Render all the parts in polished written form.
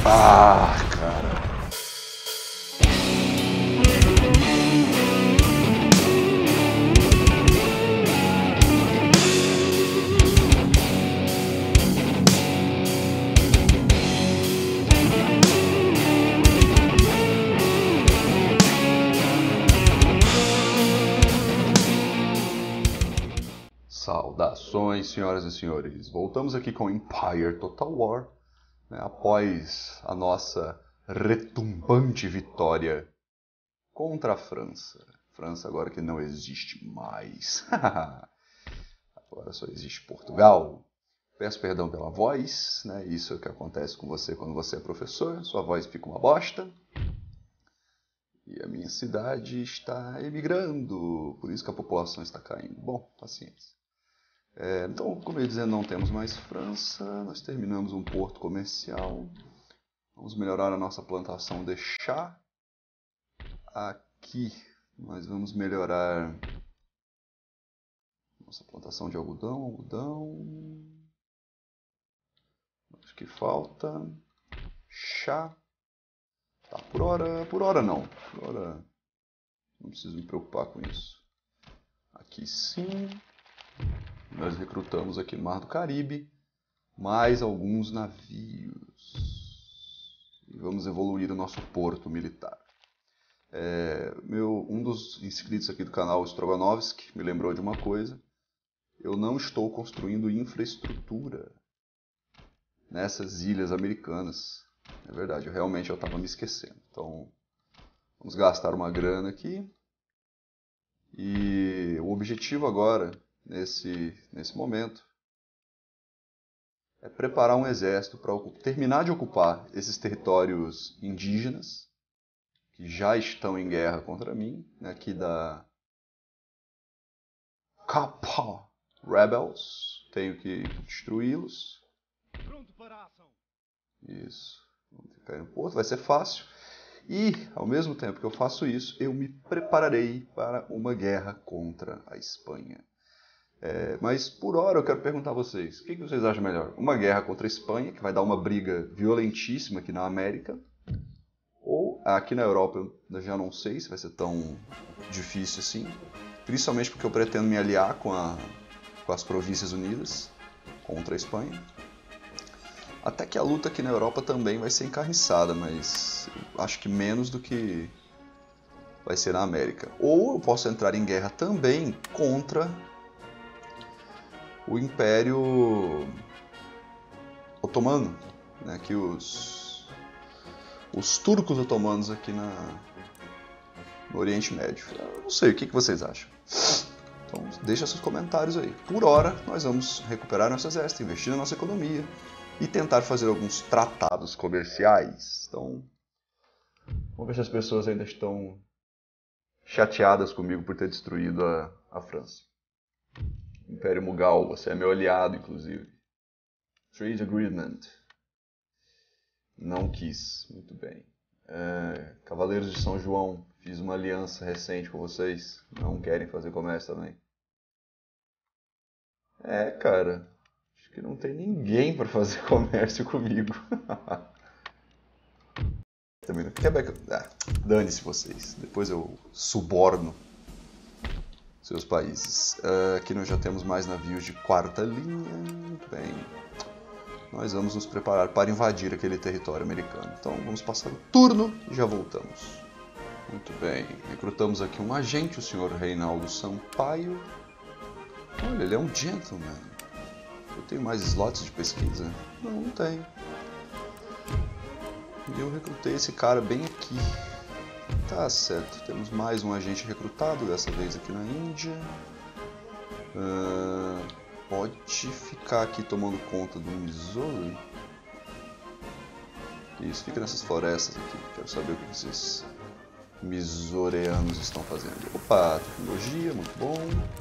Ah, cara. Saudações, senhoras e senhores. Voltamos aqui com Empire Total War, né, após a nossa retumbante vitória contra a França. França agora que não existe mais. Agora só existe Portugal. Peço perdão pela voz, né? Isso é o que acontece com você quando você é professor. Sua voz fica uma bosta. E a minha cidade está emigrando, por isso que a população está caindo. Bom, paciência. Então, como eu ia dizendo, não temos mais França, nós terminamos um porto comercial, vamos melhorar a nossa plantação de chá. Aqui nós vamos melhorar nossa plantação de algodão. Acho que falta chá. Tá, por hora não, por hora não preciso me preocupar com isso. Aqui sim. Nós recrutamos aqui no Mar do Caribe mais alguns navios. E vamos evoluir o nosso porto militar. Um dos inscritos aqui do canal, o Stroganovski, me lembrou de uma coisa. Eu não estou construindo infraestrutura nessas ilhas americanas. É verdade, eu estava me esquecendo. Então, vamos gastar uma grana aqui. E o objetivo agora, nesse momento, é preparar um exército para terminar de ocupar esses territórios indígenas que já estão em guerra contra mim, né, aqui da Kappa Rebels. Tenho que destruí-los. Pronto para a ação. Isso. Vamos ficar no porto, vai ser fácil. E, ao mesmo tempo que eu faço isso, eu me prepararei para uma guerra contra a Espanha. Mas, por hora, eu quero perguntar a vocês, o que vocês acham melhor? Uma guerra contra a Espanha, que vai dar uma briga violentíssima aqui na América, ou aqui na Europa, eu já não sei se vai ser tão difícil assim, principalmente porque eu pretendo me aliar com as Províncias Unidas contra a Espanha. Até que a luta aqui na Europa também vai ser encarniçada, mas acho que menos do que vai ser na América. Ou eu posso entrar em guerra também contra o Império Otomano, né, que os turcos otomanos aqui no Oriente Médio. Eu não sei, o que vocês acham? Então deixa seus comentários aí. Por hora, nós vamos recuperar nosso exército, investir na nossa economia e tentar fazer alguns tratados comerciais. Então, vamos ver se as pessoas ainda estão chateadas comigo por ter destruído a França. Império Mughal, você é meu aliado, inclusive. Trade Agreement. Não quis. Muito bem. Cavaleiros de São João, fiz uma aliança recente com vocês. Não querem fazer comércio também? Cara. Acho que não tem ninguém para fazer comércio comigo. Também não. Quebec. Dane-se vocês. Depois eu suborno seus países. Aqui nós já temos mais navios de quarta linha. Muito bem. Nós vamos nos preparar para invadir aquele território americano. Então vamos passar o turno e já voltamos. Muito bem. Recrutamos aqui um agente, o senhor Reinaldo Sampaio. Olha, ele é um gentleman. Eu tenho mais slots de pesquisa? Não tenho. E eu recrutei esse cara bem aqui. Tá certo, temos mais um agente recrutado, dessa vez aqui na Índia. Pode ficar aqui tomando conta do Missouri. Isso, fica nessas florestas aqui. Quero saber o que esses missourianos estão fazendo. Opa, tecnologia, muito bom.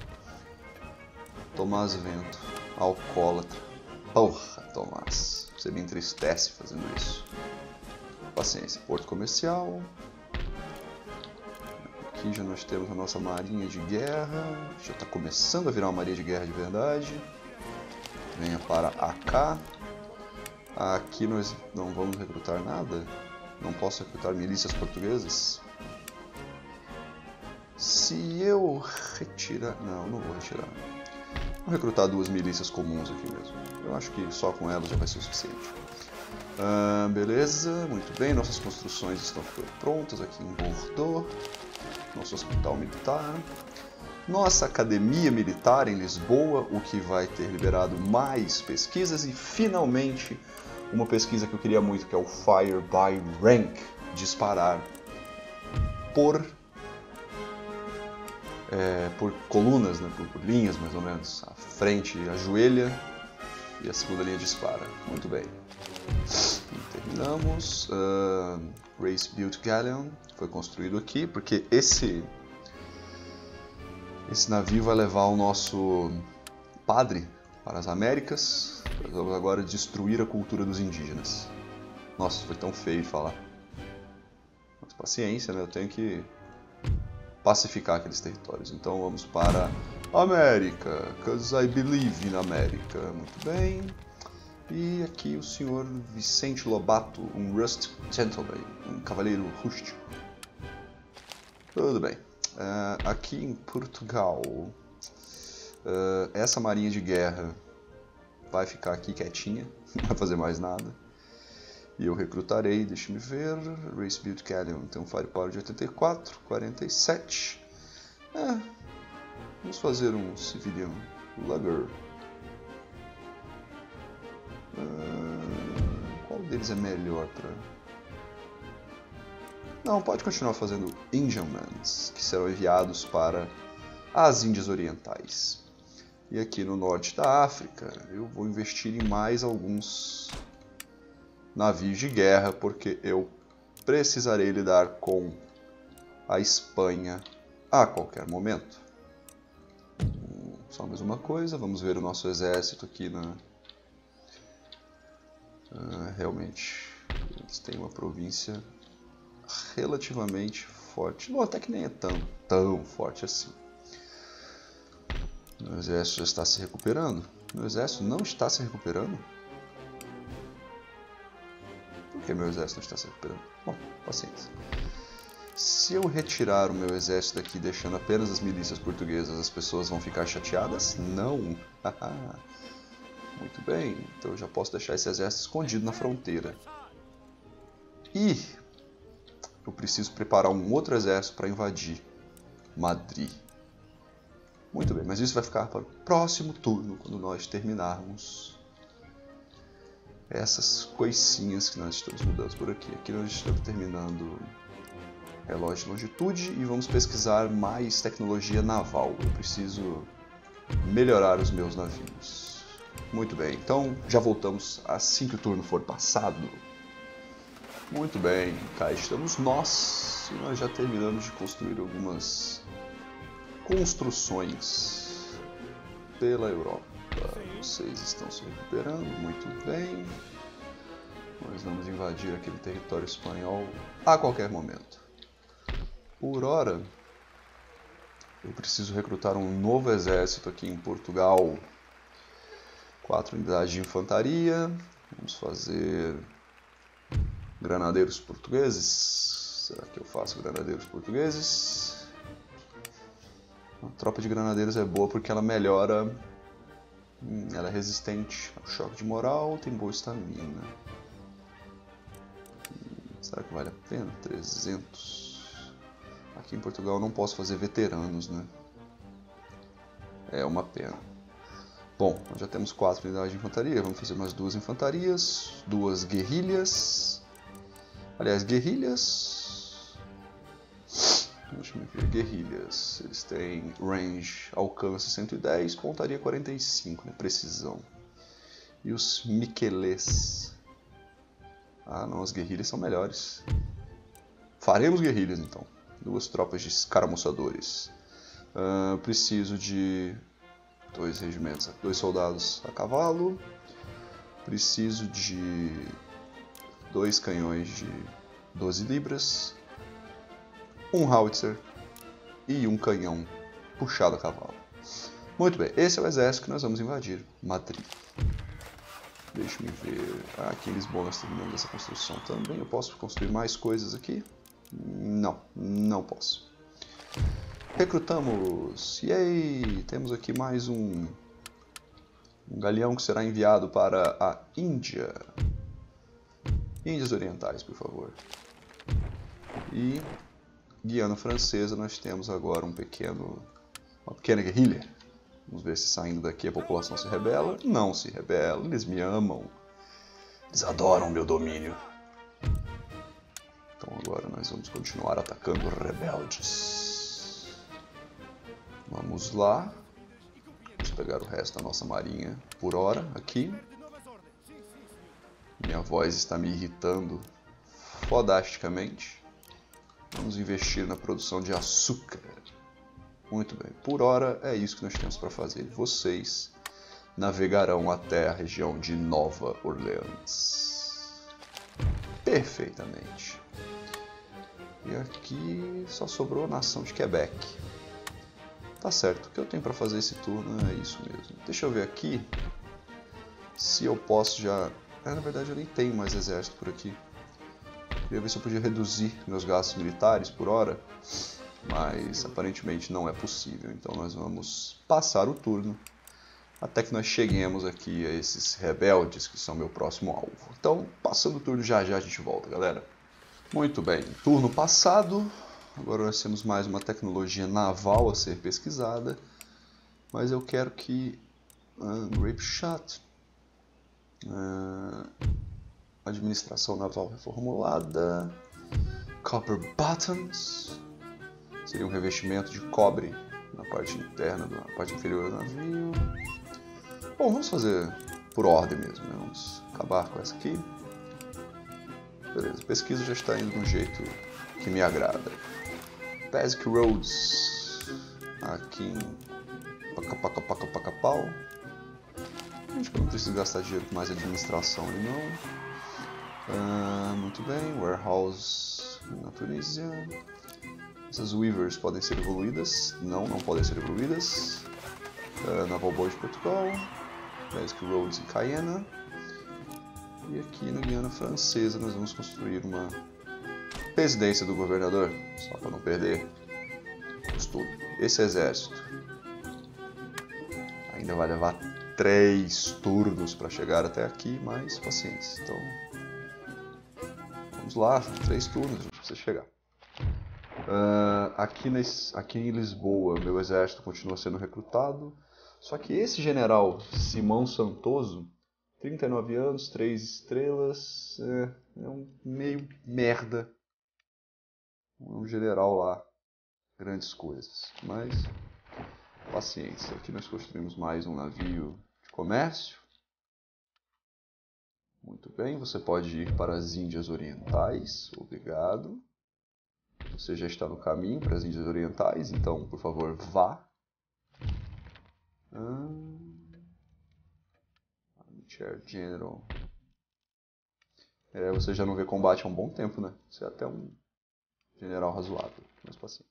Tomás Vento, alcoólatra. Porra, Tomás, você me entristece fazendo isso. Paciência, porto comercial. Aqui já nós temos a nossa marinha de guerra. Já está começando a virar uma marinha de guerra de verdade. Venha para AK. Aqui nós não vamos recrutar nada. Não posso recrutar milícias portuguesas. Se eu retirar... Não vou retirar. Vou recrutar 2 milícias comuns aqui mesmo. Eu acho que só com elas já vai ser o suficiente. Beleza, muito bem. Nossas construções estão ficando prontas aqui em Bordeaux. Nosso hospital militar. Nossa academia militar em Lisboa, o que vai ter liberado mais pesquisas. E finalmente uma pesquisa que eu queria muito, que é o Fire by Rank. Disparar por colunas, né, por linhas mais ou menos. A frente ajoelha e a segunda linha dispara. Muito bem. E terminamos. Race Built Galleon foi construído aqui porque esse navio vai levar o nosso padre para as Américas. Nós vamos agora destruir a cultura dos indígenas. Nossa, foi tão feio de falar. Mas paciência, né? Eu tenho que pacificar aqueles territórios. Então vamos para América, because I believe in América. Muito bem. E aqui o senhor Vicente Lobato, um Rust Gentleman, um cavaleiro rústico. Tudo bem. Aqui em Portugal, essa marinha de guerra vai ficar aqui quietinha, não vai fazer mais nada. E eu recrutarei, deixa-me ver, Race Built Galleon tem um firepower de 84, 47. Vamos fazer um Civilian Lugger. Qual deles é melhor para... Não, pode continuar fazendo Indianmans, que serão enviados para as Índias Orientais. E aqui no norte da África, eu vou investir em mais alguns navios de guerra, porque eu precisarei lidar com a Espanha a qualquer momento. Só mais uma coisa, vamos ver o nosso exército aqui na... realmente, eles têm uma província relativamente forte. Não, até que nem é tão forte assim. Meu exército já está se recuperando. Meu exército não está se recuperando? Por que meu exército não está se recuperando? Bom, paciência. Se eu retirar o meu exército daqui, deixando apenas as milícias portuguesas, as pessoas vão ficar chateadas? Não. Muito bem, então eu já posso deixar esse exército escondido na fronteira. E eu preciso preparar um outro exército para invadir Madrid. Muito bem, mas isso vai ficar para o próximo turno, quando nós terminarmos essas coisinhas que nós estamos mudando por aqui. Aqui nós estamos terminando relógio de longitude e vamos pesquisar mais tecnologia naval. Eu preciso melhorar os meus navios. Muito bem, então já voltamos assim que o turno for passado. Muito bem, cá estamos nós e nós já terminamos de construir algumas construções pela Europa. Vocês estão se recuperando, muito bem. Nós vamos invadir aquele território espanhol a qualquer momento. Por hora, eu preciso recrutar um novo exército aqui em Portugal. 4 unidades de infantaria. Vamos fazer granadeiros portugueses. Será que eu faço granadeiros portugueses? A tropa de granadeiros é boa porque ela melhora. Ela é resistente ao choque de moral, tem boa estamina. Será que vale a pena? 300. Aqui em Portugal eu não posso fazer veteranos, né? É uma pena. Bom, nós já temos 4 unidades de infantaria, vamos fazer mais 2 infantarias, 2 guerrilhas. Aliás, guerrilhas... Deixa eu ver, guerrilhas. Eles têm range, alcance 110, pontaria 45, né? Precisão. E os miquelês. Ah não, as guerrilhas são melhores. Faremos guerrilhas então. 2 tropas de escaramuçadores. Preciso de 2 regimentos, 2 soldados a cavalo. Preciso de 2 canhões de 12 libras. 1 howitzer e 1 canhão puxado a cavalo. Muito bem, esse é o exército que nós vamos invadir Madrid. Deixa-me ver. Aqui em Lisboa nós terminamos essa construção também. Eu posso construir mais coisas aqui? Não, não posso. Recrutamos. E aí, temos aqui mais um galeão que será enviado para a Índia. Índias Orientais, por favor. E Guiana Francesa, nós temos agora uma pequena guerrilha. Vamos ver se saindo daqui a população se rebela. Não se rebela, eles me amam. Eles adoram meu domínio. Então agora nós vamos continuar atacando rebeldes. Vamos lá. Vamos pegar o resto da nossa marinha por hora aqui. Minha voz está me irritando fodasticamente. Vamos investir na produção de açúcar. Muito bem. Por hora é isso que nós temos para fazer. Vocês navegarão até a região de Nova Orleans. Perfeitamente. E aqui só sobrou a nação de Quebec. Tá certo. O que eu tenho para fazer esse turno é isso mesmo. Deixa eu ver aqui se eu posso já... na verdade eu nem tenho mais exército por aqui. Queria ver se eu podia reduzir meus gastos militares por hora, mas aparentemente não é possível. Então nós vamos passar o turno até que nós cheguemos aqui a esses rebeldes que são meu próximo alvo. Então, passando o turno já já a gente volta, galera. Muito bem, turno passado. Agora nós temos mais uma tecnologia naval a ser pesquisada, mas eu quero que Grape Shot, administração naval reformulada, Copper Buttons, seria um revestimento de cobre na parte interna, na parte inferior do navio. Bom, vamos fazer por ordem mesmo, né? Vamos acabar com essa aqui. Beleza, a pesquisa já está indo de um jeito que me agrada. Basic Roads, aqui em Pacapau. Acho que eu não preciso gastar dinheiro com mais administração ali não. Muito bem, Warehouse na Tunísia. Essas Weavers podem ser evoluídas? Não, não podem ser evoluídas. Naval Board de Portugal. Basic Roads em Cayena. E aqui na Guiana Francesa nós vamos construir uma residência do governador, só para não perder costume. Esse exército ainda vai levar 3 turnos para chegar até aqui, mas paciência. Então, vamos lá, 3 turnos, a gente precisa chegar. Aqui em Lisboa, meu exército continua sendo recrutado, só que esse general Simão Santoso, 39 anos, 3 estrelas, é um meio merda. Um general lá, grandes coisas, mas paciência. Aqui nós construímos mais um navio de comércio. Muito bem, você pode ir para as Índias Orientais, obrigado. Você já está no caminho para as Índias Orientais, então, por favor, vá. Chair General. Você já não vê combate há um bom tempo, né? Você é até um general razoável, mas paciência.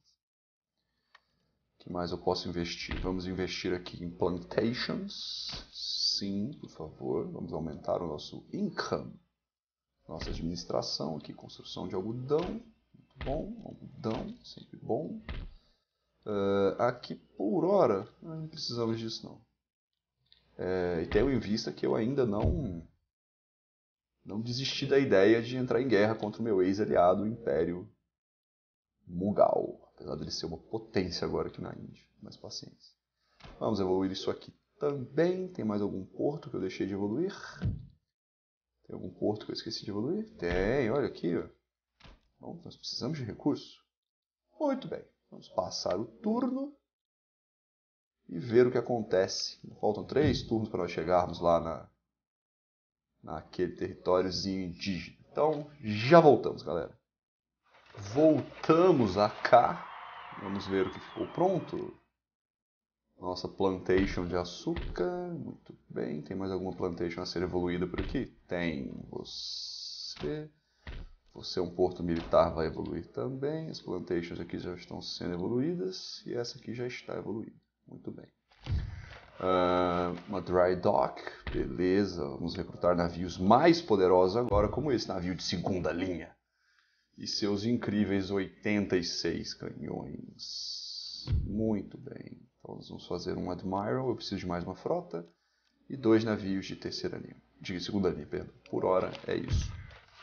O que mais eu posso investir? Vamos investir aqui em plantations. Sim, por favor. Vamos aumentar o nosso income. Nossa administração aqui, construção de algodão. Muito bom. Algodão, sempre bom. Aqui por hora, não precisamos disso não. E tenho em vista que eu ainda não desisti da ideia de entrar em guerra contra o meu ex-aliado, o Império Mughal. Apesar de ele ser uma potência agora aqui na Índia. Mas paciência. Vamos evoluir isso aqui também. Tem mais algum porto que eu deixei de evoluir? Tem algum porto que eu esqueci de evoluir? Tem, olha aqui. Ó. Bom, nós precisamos de recursos. Muito bem. Vamos passar o turno e ver o que acontece. Faltam 3 turnos para nós chegarmos lá naquele territóriozinho indígena. Então, já voltamos, galera. Voltamos a cá. Vamos ver o que ficou pronto. Nossa plantation de açúcar. Muito bem. Tem mais alguma plantation a ser evoluída por aqui? Tem. Você é um porto militar, vai evoluir também. As plantations aqui já estão sendo evoluídas. E essa aqui já está evoluída. Muito bem. Uma dry dock, beleza. Vamos recrutar navios mais poderosos agora, como esse navio de segunda linha. E seus incríveis 86 canhões. Muito bem. Então nós vamos fazer um Admiral, eu preciso de mais uma frota. E 2 navios de terceira linha. De segunda linha, perdão. Por hora é isso.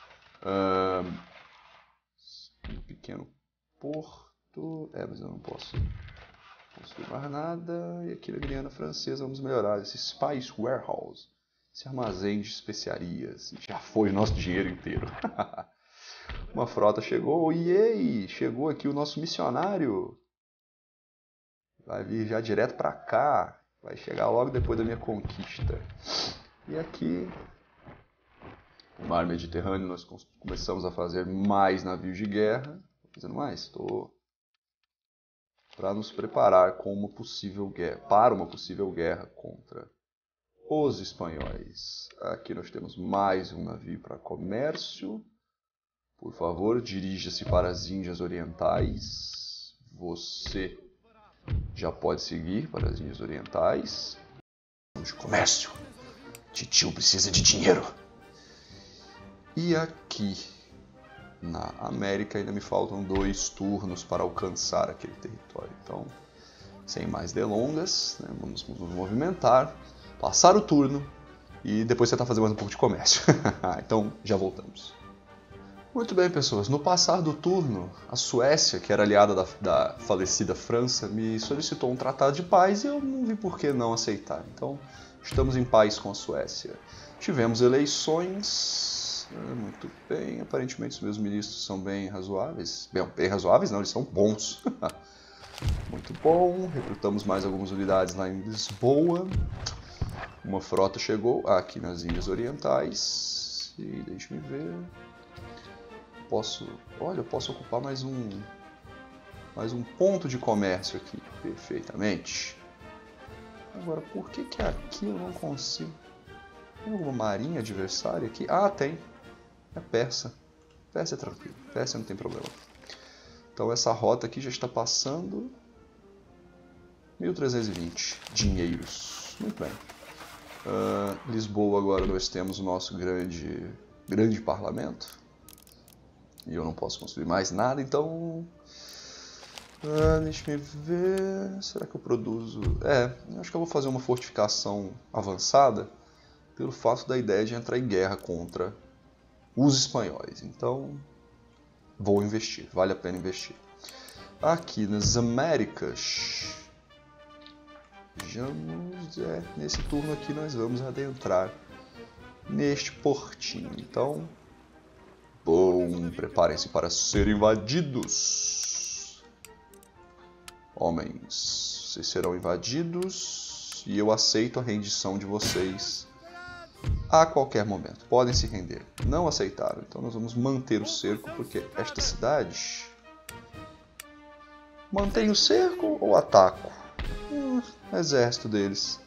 Um pequeno porto. Mas eu não posso construir mais nada. E aqui na Guiana Francesa vamos melhorar esse Spice Warehouse. Esse armazém de especiarias. Já foi o nosso dinheiro inteiro. Uma frota chegou. Yay! Chegou aqui o nosso missionário. Vai vir já direto para cá. Vai chegar logo depois da minha conquista. E aqui, no mar Mediterrâneo, nós começamos a fazer mais navios de guerra. Estou fazendo mais? Estou. Para nos preparar com uma possível guerra, para uma possível guerra contra os espanhóis. Aqui nós temos mais um navio para comércio. Por favor, dirija-se para as Índias Orientais. Você já pode seguir para as Índias Orientais. Vamos de comércio. Titio precisa de dinheiro. E aqui na América ainda me faltam 2 turnos para alcançar aquele território. Então, sem mais delongas, né, vamos nos movimentar, passar o turno e depois tentar fazer mais um pouco de comércio. Então, já voltamos. Muito bem, pessoas. No passar do turno, a Suécia, que era aliada da falecida França, me solicitou um tratado de paz e eu não vi por que não aceitar. Então, estamos em paz com a Suécia. Tivemos eleições. Muito bem. Aparentemente, os meus ministros são bem razoáveis. Bem razoáveis não, eles são bons. Muito bom. Recrutamos mais algumas unidades lá em Lisboa. Uma frota chegou aqui nas Ilhas Orientais. E deixe-me ver... eu posso ocupar mais um ponto de comércio aqui, perfeitamente. Agora, por que aqui eu não consigo? Tem alguma marinha adversária aqui? Ah, tem. É persa. Persa é tranquilo, persa não tem problema. Então essa rota aqui já está passando 1320 dinheiros. Muito bem. Lisboa agora nós temos o nosso grande parlamento. E eu não posso construir mais nada, então... deixa eu ver... Será que eu produzo... acho que eu vou fazer uma fortificação avançada pelo fato da ideia de entrar em guerra contra os espanhóis. Então, vou investir. Vale a pena investir. Aqui nas Américas... nesse turno aqui nós vamos adentrar neste portinho. Então... Bom, preparem-se para ser invadidos. Homens, vocês serão invadidos e eu aceito a rendição de vocês a qualquer momento. Podem se render. Não aceitaram, então nós vamos manter o cerco, porque esta cidade... Mantém o cerco ou ataco? Exército deles.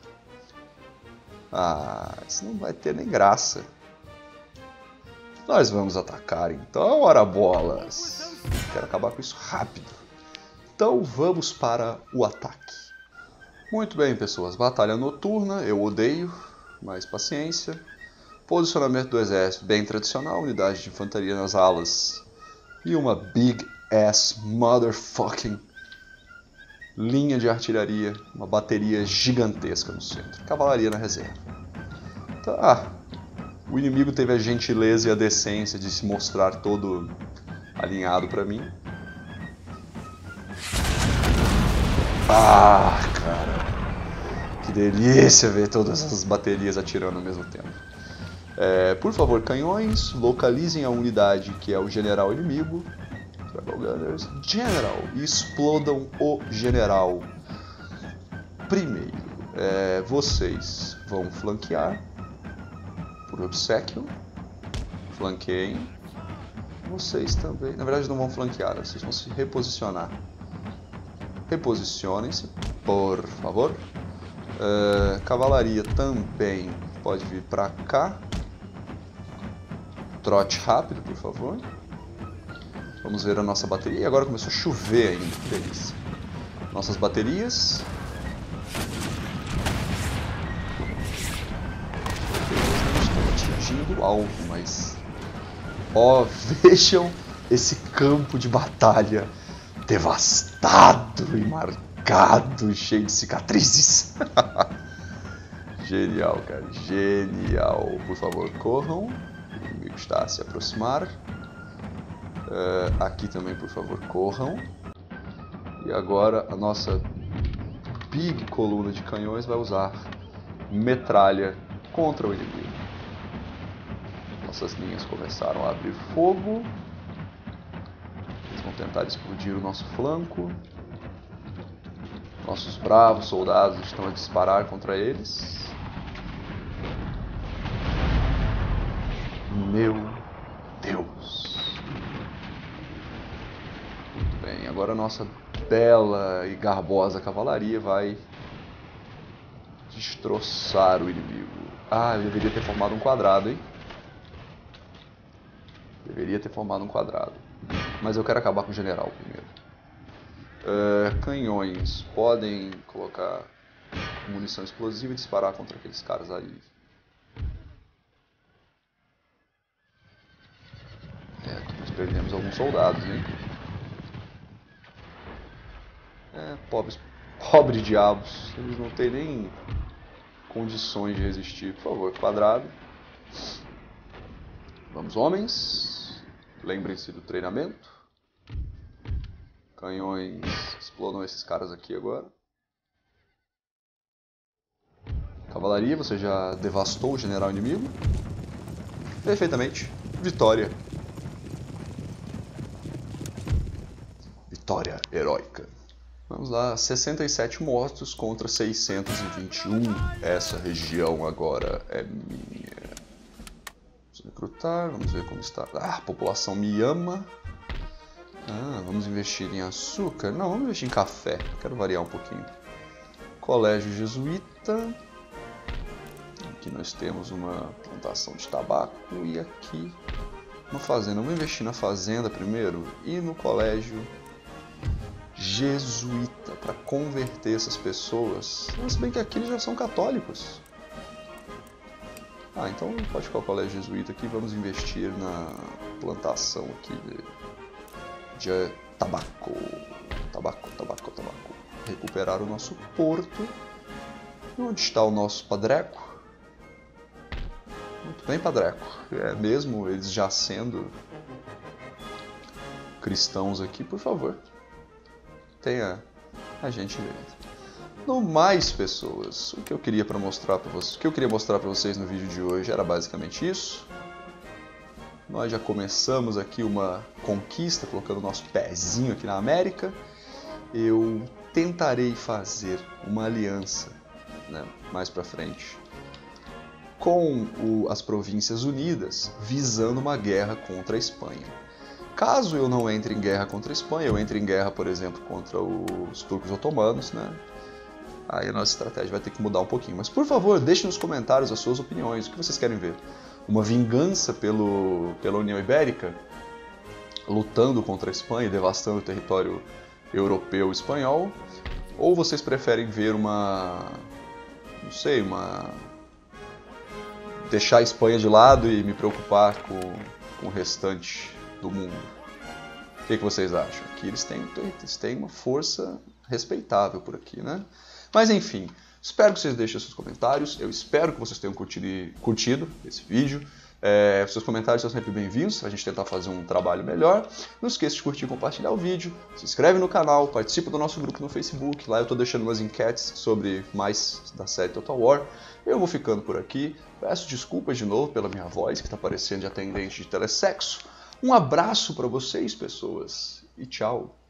Isso não vai ter nem graça. Nós vamos atacar então, ora bolas. Quero acabar com isso rápido. Então vamos para o ataque. Muito bem, pessoas. Batalha noturna, eu odeio, mas paciência. Posicionamento do exército bem tradicional, unidade de infantaria nas alas. E uma big ass motherfucking linha de artilharia, uma bateria gigantesca no centro. Cavalaria na reserva. Tá. O inimigo teve a gentileza e a decência de se mostrar todo alinhado para mim. Cara. Que delícia ver todas essas baterias atirando ao mesmo tempo. Por favor, canhões, localizem a unidade que é o general inimigo. General. E explodam o general. Primeiro, vocês vão flanquear. Por obséquio, flanqueiem. Vocês também, na verdade não vão flanquear, vocês vão se reposicionar. Reposicionem-se, por favor. Cavalaria também pode vir para cá. Trote rápido, por favor. Vamos ver a nossa bateria. E agora começou a chover ainda, que delícia. Nossas baterias. tamanho do alvo, mas... Ó, vejam esse campo de batalha devastado e marcado, cheio de cicatrizes. Genial, cara, genial. Por favor, corram. O inimigo está a se aproximar. Aqui também, por favor, corram. E agora a nossa big coluna de canhões vai usar metralha contra o inimigo. Nossas linhas começaram a abrir fogo. Eles vão tentar explodir o nosso flanco. Nossos bravos soldados estão a disparar contra eles. Meu Deus! Muito bem, agora a nossa bela e garbosa cavalaria vai destroçar o inimigo. Ah, eu deveria ter formado um quadrado, hein? Deveria ter formado um quadrado. Mas eu quero acabar com o general primeiro. Canhões podem colocar munição explosiva e disparar contra aqueles caras ali. Nós perdemos alguns soldados, hein? Pobre diabos. Eles não têm nem condições de resistir. Por favor, quadrado. Vamos, homens. Lembrem-se do treinamento. Canhões explodam esses caras aqui agora. Cavalaria, você já devastou o general inimigo? Perfeitamente. Vitória. Vitória heróica. Vamos lá, 67 mortos contra 621. Essa região agora é minha. Vamos recrutar, vamos ver como está. Ah, a população me ama. Vamos investir em açúcar? Não, vamos investir em café. Quero variar um pouquinho. Colégio Jesuíta. Aqui nós temos uma plantação de tabaco e aqui uma fazenda. Vamos investir na fazenda primeiro e no colégio Jesuíta para converter essas pessoas. Se bem que aqui eles já são católicos. Então pode ficar o colégio Jesuíta aqui. Vamos investir na plantação aqui de tabaco. Tabaco. Recuperar o nosso porto. Onde está o nosso padreco? Muito bem, padreco. Mesmo eles já sendo cristãos aqui, por favor, tenha a gentileza. No mais, pessoas, o que eu queria mostrar para vocês no vídeo de hoje era basicamente isso. Nós já começamos aqui uma conquista, colocando o nosso pezinho aqui na América. Eu tentarei fazer uma aliança, mais para frente, com as Províncias Unidas, visando uma guerra contra a Espanha. Caso eu não entre em guerra contra a Espanha, eu entre em guerra, por exemplo, contra os turcos otomanos, aí a nossa estratégia vai ter que mudar um pouquinho. Mas, por favor, deixe nos comentários as suas opiniões. O que vocês querem ver? Uma vingança pela União Ibérica, lutando contra a Espanha e devastando o território europeu e espanhol? Ou vocês preferem ver deixar a Espanha de lado e me preocupar com o restante do mundo? O que vocês acham? Que eles têm uma força respeitável por aqui, Mas enfim, espero que vocês deixem seus comentários. Eu espero que vocês tenham curtido esse vídeo. Seus comentários são sempre bem-vindos para a gente tentar fazer um trabalho melhor. Não esqueça de curtir e compartilhar o vídeo. Se inscreve no canal, participa do nosso grupo no Facebook. Lá eu estou deixando umas enquetes sobre mais da série Total War. Eu vou ficando por aqui. Peço desculpas de novo pela minha voz, que está parecendo de atendente de telesexo. Um abraço para vocês, pessoas, e tchau.